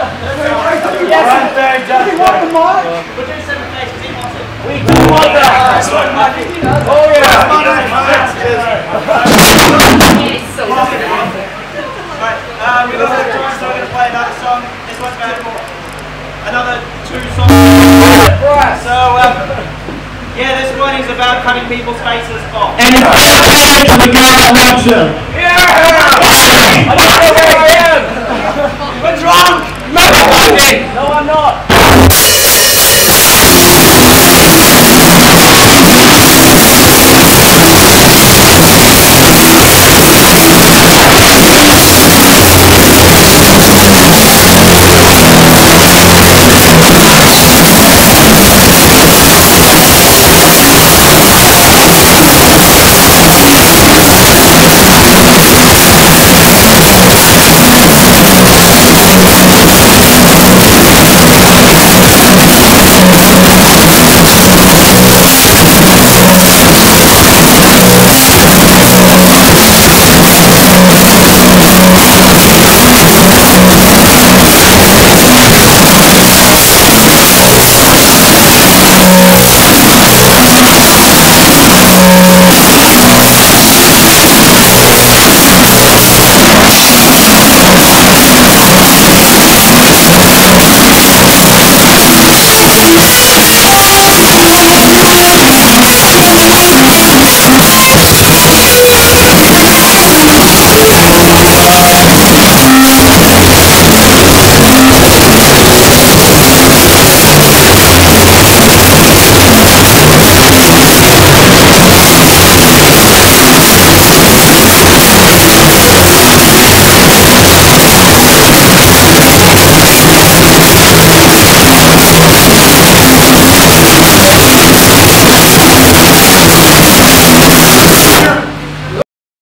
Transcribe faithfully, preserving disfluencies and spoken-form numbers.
Yes, do you want the mic? We'll do seven faces, he wants it. We do want that! Oh yeah! Right, um, we've got some time, so we're going to play another song. This one's about another two songs. So, um, yeah, this one is about cutting people's faces off. And it's to the guy that loves them. Yeah! I don't know where I am! We're drunk! No, I'm not!